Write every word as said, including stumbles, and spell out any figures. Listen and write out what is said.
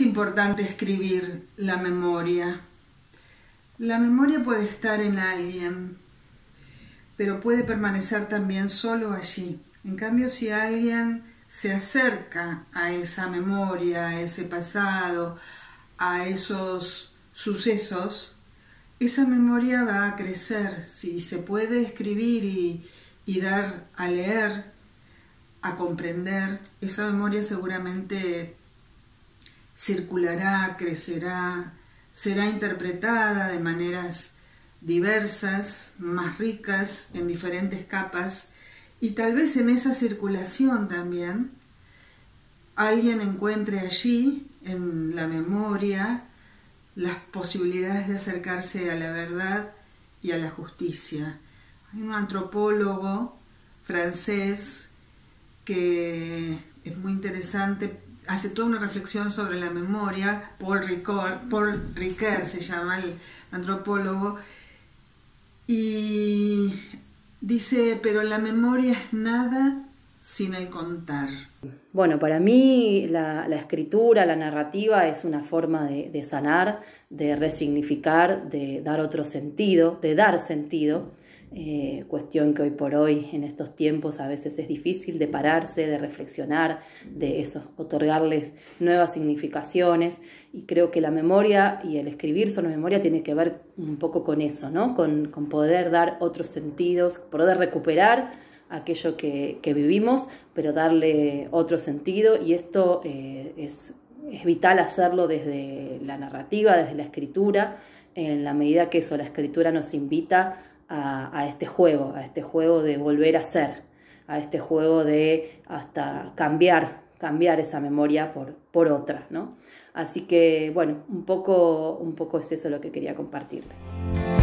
importante escribir la memoria? La memoria puede estar en alguien, pero puede permanecer también solo allí. En cambio, si alguien se acerca a esa memoria, a ese pasado, a esos sucesos, esa memoria va a crecer. Si se puede escribir y, y dar a leer, a comprender, esa memoria seguramente circulará, crecerá, será interpretada de maneras diversas, más ricas, en diferentes capas, y tal vez en esa circulación también alguien encuentre allí, en la memoria, las posibilidades de acercarse a la verdad y a la justicia. Hay un antropólogo francés que es muy interesante, hace toda una reflexión sobre la memoria. Paul Ricoeur, Paul Ricoeur se llama el antropólogo, y dice, pero la memoria es nada sin el contar. Bueno, para mí la, la escritura, la narrativa es una forma de, de sanar, de resignificar, de dar otro sentido, de dar sentido. Eh, cuestión que hoy por hoy, en estos tiempos, a veces es difícil de pararse, de reflexionar, de eso, otorgarles nuevas significaciones, y creo que la memoria y el escribir sobre memoria tiene que ver un poco con eso, ¿no? Con, con poder dar otros sentidos, poder recuperar aquello que, que vivimos, pero darle otro sentido, y esto eh, es, es vital hacerlo desde la narrativa, desde la escritura, en la medida que eso, la escritura nos invita A, a este juego, a este juego de volver a ser, a este juego de hasta cambiar, cambiar esa memoria por, por otra, ¿no? Así que, bueno, un poco, un poco es eso lo que quería compartirles.